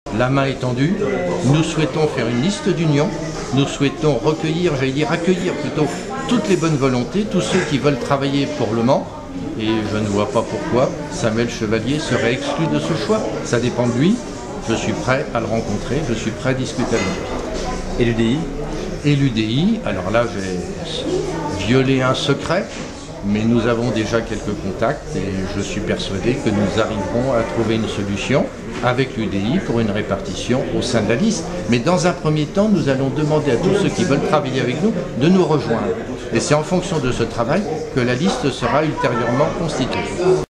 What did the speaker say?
la main est tendue. Nous souhaitons faire une liste d'union. Nous souhaitons recueillir, accueillir plutôt, toutes les bonnes volontés, tous ceux qui veulent travailler pour Le Mans. Et je ne vois pas pourquoi Samuel Chevalier serait exclu de ce choix. Ça dépend de lui. Je suis prêt à le rencontrer, je suis prêt à discuter avec lui. Et l'UDI? Et l'UDI, alors là j'ai violé un secret, mais nous avons déjà quelques contacts et je suis persuadé que nous arriverons à trouver une solution avec l'UDI pour une répartition au sein de la liste. Mais dans un premier temps, nous allons demander à tous ceux qui veulent travailler avec nous de nous rejoindre. Et c'est en fonction de ce travail que la liste sera ultérieurement constituée.